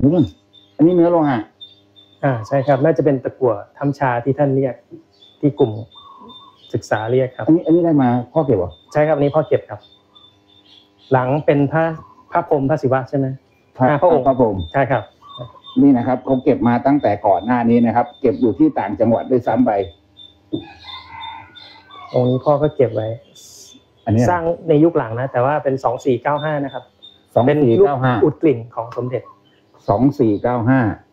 อันนี้เนื้อโลหะใช่ครับน่าจะเป็นตะกั่วทำชาที่ท่านเรียกที่กลุ่มศึกษาเรียกครับอันนี้ได้มาพ่อเก็บเหรอใช่ครับอันนี้พ่อเก็บครับหลังเป็นพระพรหมพระศิวะใช่ไหมพระองค์ใช่ครับนี่นะครับเขาเก็บมาตั้งแต่ก่อนหน้านี้นะครับเก็บอยู่ที่ต่างจังหวัดด้วยซ้ำไปองค์นี้พ่อก็เก็บไว้อันนี้สร้างในยุคหลังนะแต่ว่าเป็น2495นะครับเป็นรูปอุดกลิ่นของสมเด็จ 2495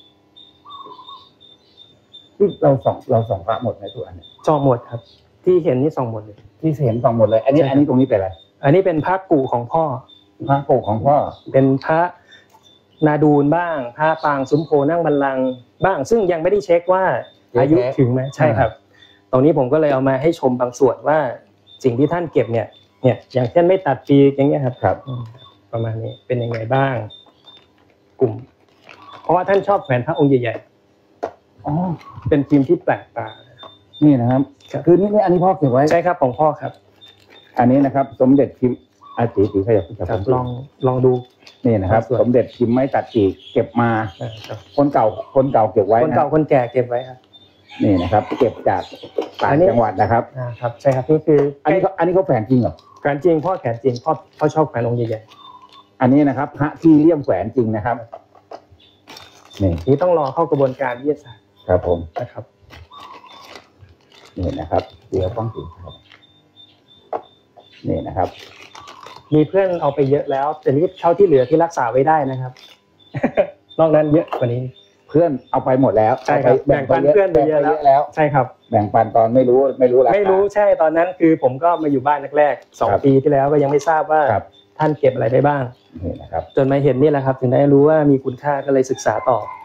ที่เราส่องพระหมดในตัวอันนี้ส่องหมดครับที่เห็นนี่ส่องหมดเลยที่เห็นส่องหมดเลยอันนี้ตรงนี้เป็นอะไรอันนี้เป็นพระกุของพ่อเป็นพระนาดูลบ้างพระปางซุ้มโพนั่งบัลลังก์บ้างซึ่งยังไม่ได้เช็คว่าอายุถึงไหมใช่ครับตรงนี้ผมก็เลยเอามาให้ชมบางส่วนว่าสิ่งที่ท่านเก็บเนี่ยอย่างเช่นไม่ตัดปีกอย่างเงี้ยครับประมาณนี้เป็นยังไงบ้างกลุ่มเพราะว่าท่านชอบแขวนพระองค์ใหญ่ๆเป็นพิมพ์ที่แปลกตานี่นะครับคือนี่อันนี้พ่อเก็บไว้ใช่ครับของพ่อครับอันนี้นะครับสมเด็จพิมพ์ตีขยับลองดูนี่นะครับสมเด็จพิมพ์ไม่ตัดปีกเก็บมาคนเก่าเก็บไว้คนเก่าคนแก่เก็บไว้ครับนี่นะครับเก็บจากต่างจังหวัดนะครับครับใช่ครับนี่คืออันนี้เขาแฝงจริงเหรอแฝงจริงพ่อแฝงจริงพ่อชอบแฝงองค์ใหญ่ๆอันนี้นะครับพระที่เลี่ยมแฝงจริงนะครับนี่ต้องรอเข้ากระบวนการวิทยาศาสตร์ครับผมนะครับนี่นะครับเดี๋ยวต้องติดนี่นะครับมีเพื่อนเอาไปเยอะแล้วแต่นี่เท่าที่เหลือที่รักษาไว้ได้นะครับนอกนั้นเยอะกว่านี้เพื่อนเอาไปหมดแล้วใช่ครับแบ่งปันเพื่อนไปเยอะแล้วใช่ครับแบ่งปันตอนไม่รู้ราคาไม่รู้ใช่ตอนนั้นคือผมก็มาอยู่บ้านแรกๆ2 ปีที่แล้วก็ยังไม่ทราบว่าท่านเก็บอะไรได้บ้างนี่นะครับจนมาเห็นนี่แหละครับถึงได้รู้ว่ามีคุณค่าก็เลยศึกษาต่อ